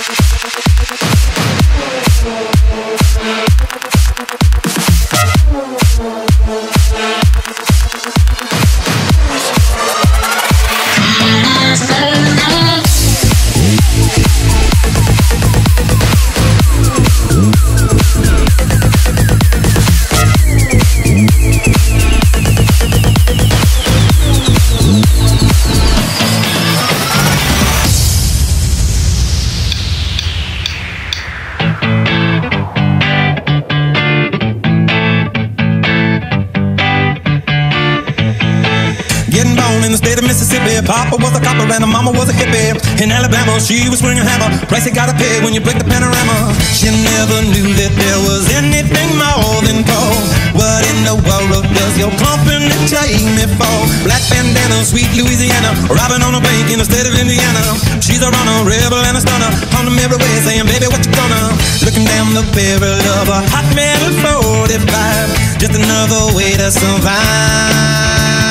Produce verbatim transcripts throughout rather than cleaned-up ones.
Papa was a copper and her mama was a hippie. In Alabama, she was swinging a hammer. Price you gotta pay when you break the panorama. She never knew that there was anything more than gold. What in the world does your company take me for? Black bandana, sweet Louisiana, robbing on a bank in the state of Indiana. She's a runner, rebel and a stunner, on them every way, saying, baby, what you gonna? Looking down the barrel of a hot metal forty-five, just another way to survive.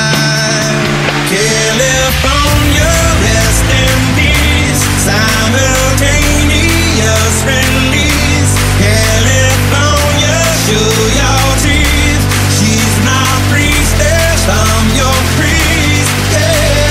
California, rest in peace, simultaneous release. California, show your teeth. She's my priestess, I'm your priest. Yeah,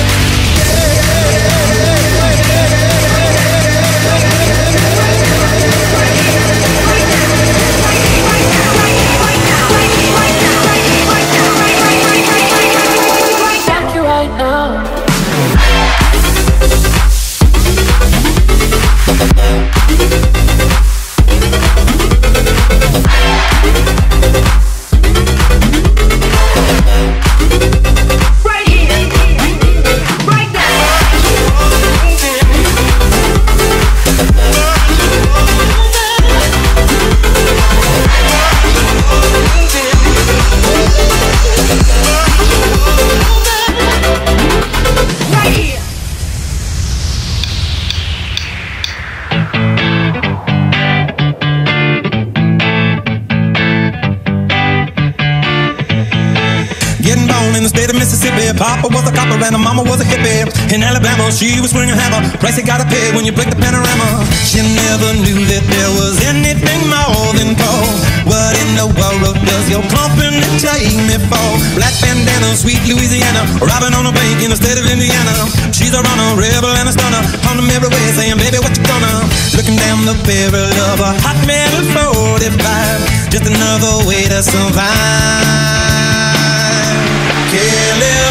Papa was a copper and her mama was a hippie. In Alabama, she was swinging a hammer. Price you gotta pay when you break the panorama. She never knew that there was anything more than gold. What in the world does your company take me for? Black bandana, sweet Louisiana, robbing on a bank in the state of Indiana. She's a runner, rebel and a stunner, on them every way, saying, baby, what you gonna? Looking down the barrel of a hot metal forty-five, just another way to survive. Kill it.